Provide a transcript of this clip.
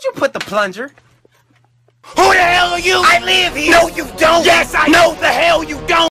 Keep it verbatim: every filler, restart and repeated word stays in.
you put the plunger? Who the hell are you? I live here. No, you don't. Yes, I No, the hell you don't.